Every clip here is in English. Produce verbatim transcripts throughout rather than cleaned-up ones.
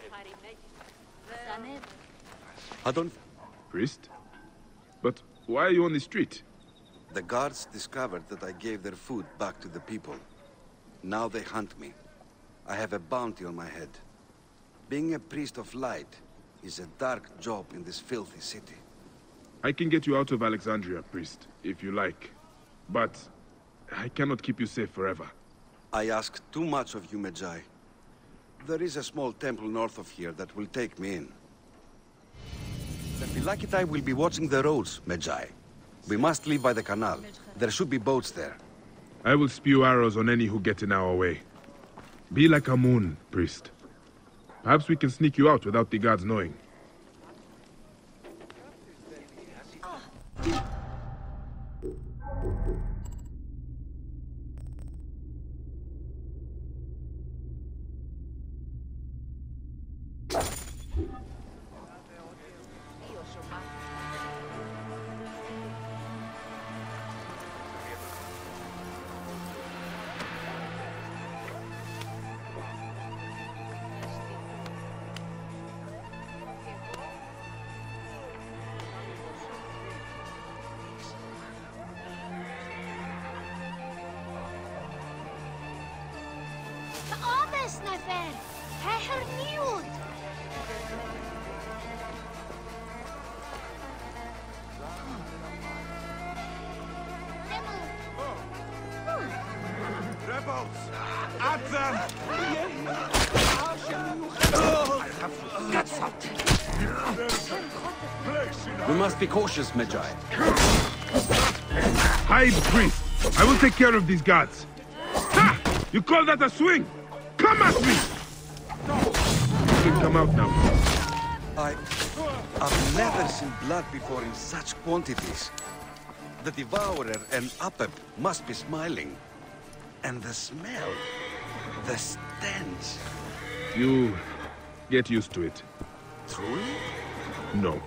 I don't... Priest? But why are you on the street? The guards discovered that I gave their food back to the people. Now they hunt me. I have a bounty on my head. Being a priest of light is a dark job in this filthy city. I can get you out of Alexandria, priest, if you like. But I cannot keep you safe forever. I ask too much of you, Medjay. There is a small temple north of here that will take me in. The Philakitai will be watching the roads, Medjay. We must leave by the canal. There should be boats there. I will spew arrows on any who get in our way. Be like a moon, priest. Perhaps we can sneak you out without the guards knowing. We must be cautious, Medjay. Hide, priest! I will take care of these guards. Ha! You call that a swing? Come at me! You can come out now. I... I've never seen blood before in such quantities. The Devourer and Apep must be smiling. And the smell... the stench... You... get used to it. Truly? No.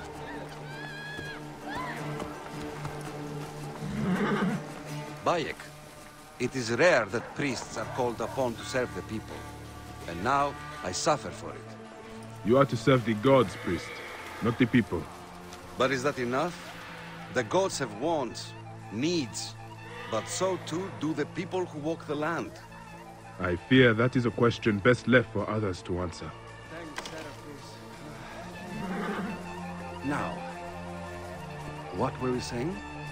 Bayek, it is rare that priests are called upon to serve the people. And now, I suffer for it. You are to serve the gods, priest, not the people. But is that enough? The gods have wants, needs, but so too do the people who walk the land. I fear that is a question best left for others to answer. Now, what were we saying?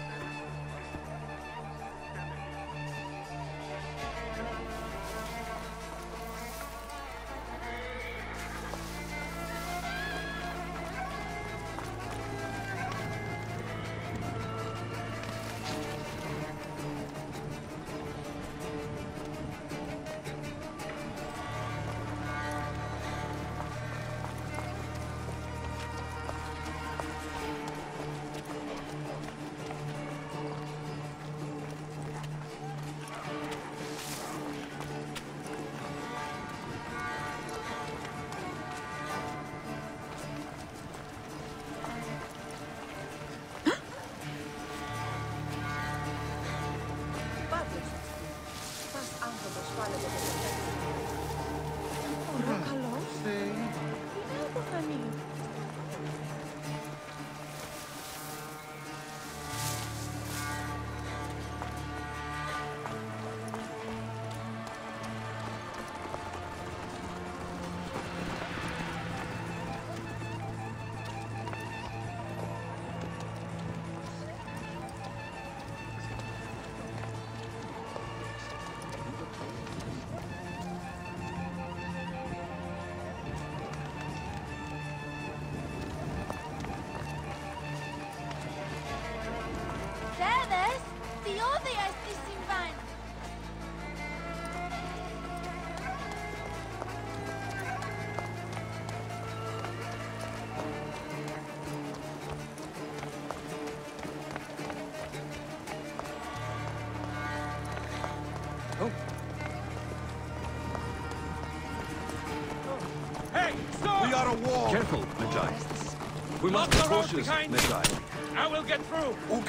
Careful, Medjay. We must be cautious, Medjay. I will get through. Move!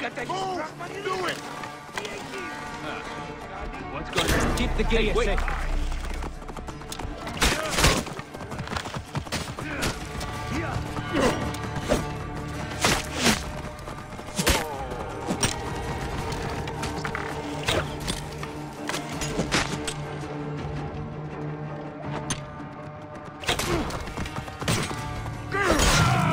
Do it! What's going on? Keep the gate safe.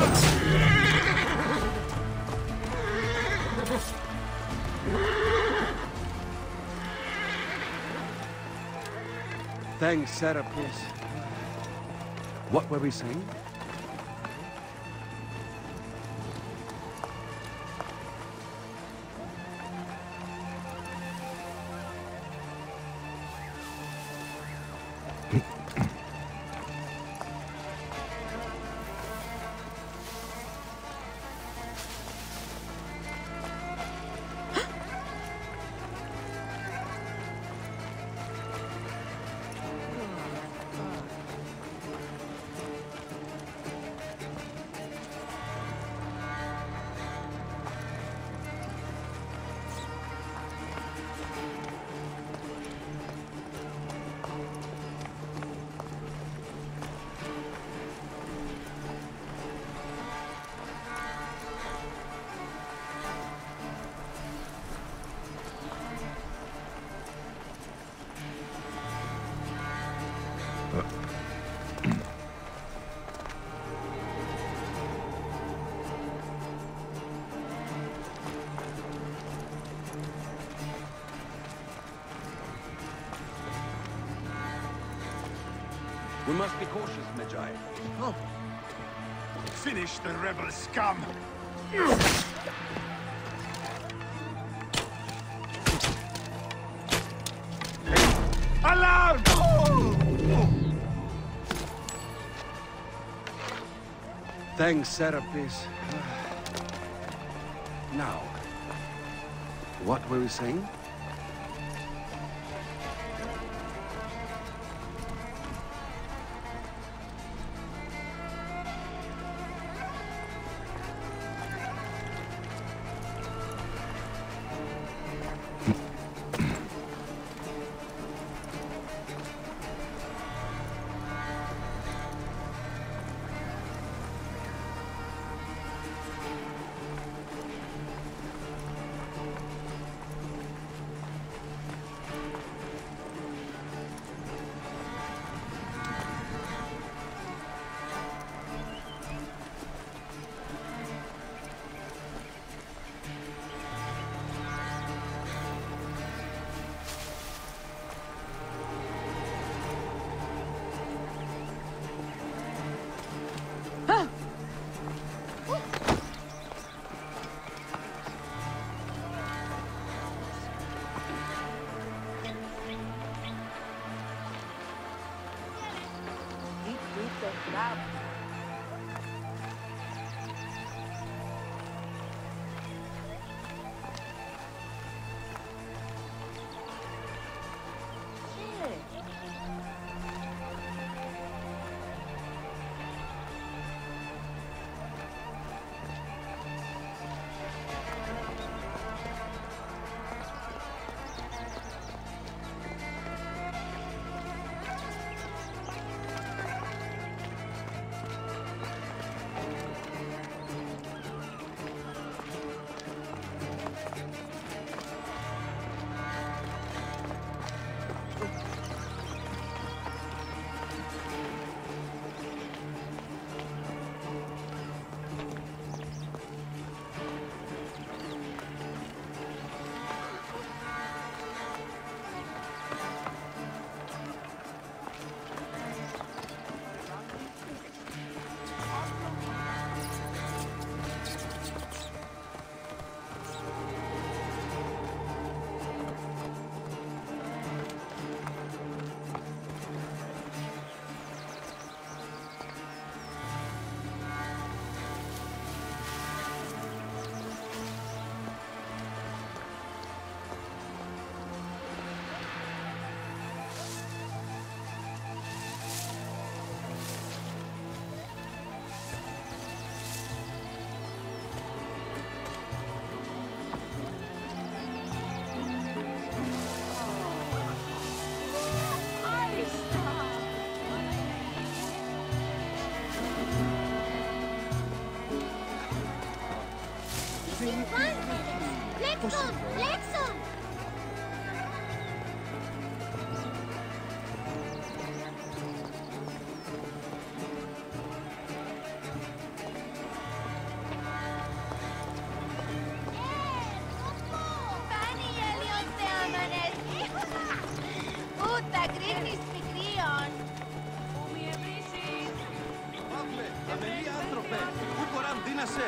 Thanks, Serapis. What were we saying? We must be cautious, Medjay. Oh. Finish the rebel scum! Alarm! Thanks, Serapis. Now, what were we saying? αδελφέ. Πού κοράν, δύνασε.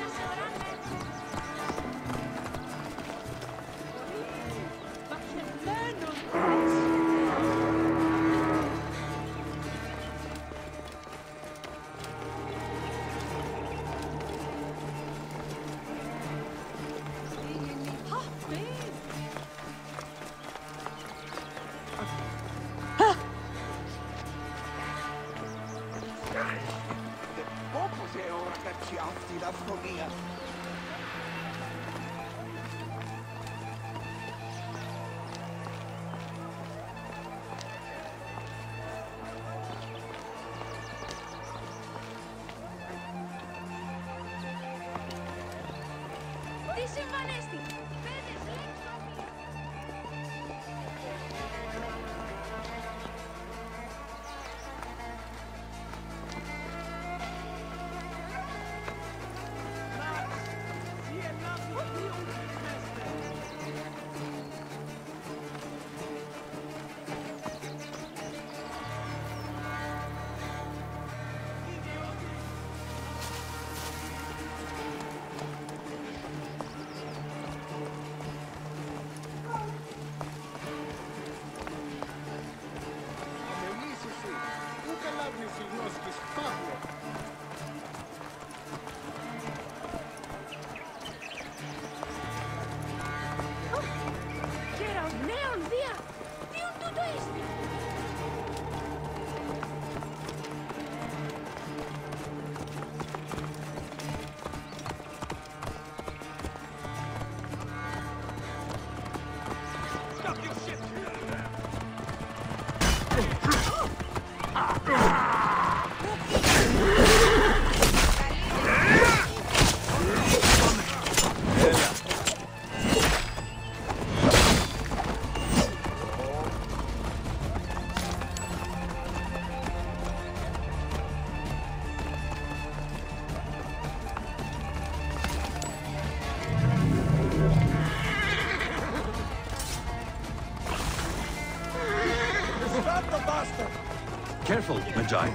Careful, Medjay.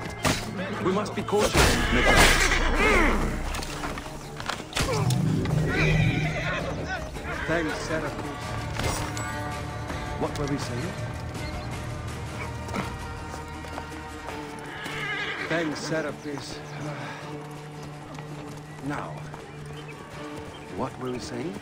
We must be cautious, Medjay. Thanks, Serapis. What were we saying? Thanks, Serapis. Now, what were we saying?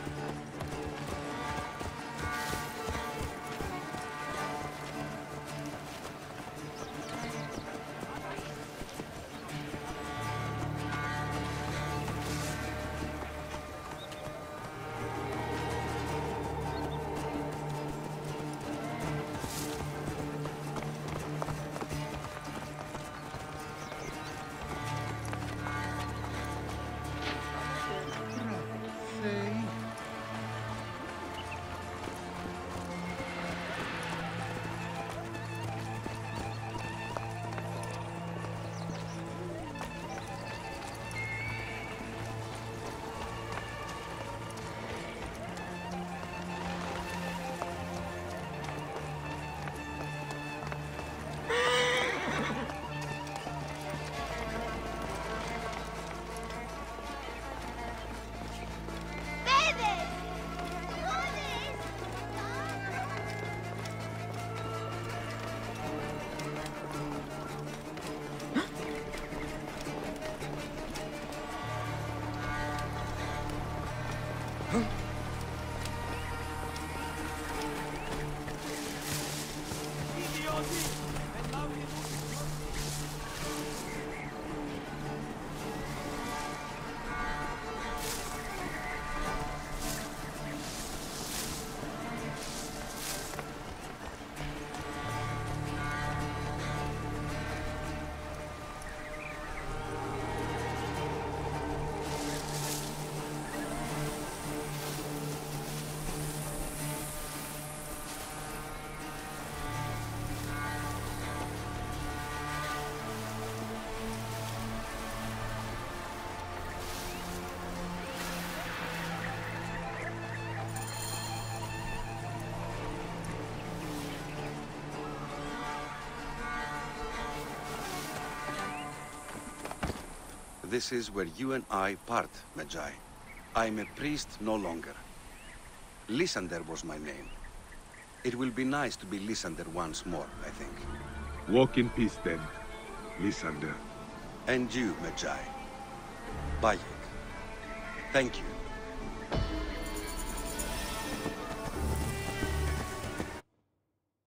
This is where you and I part, Medjay. I'm a priest no longer. Lysander was my name. It will be nice to be Lysander once more, I think. Walk in peace then, Lysander. And you, Medjay. Bayek. Thank you.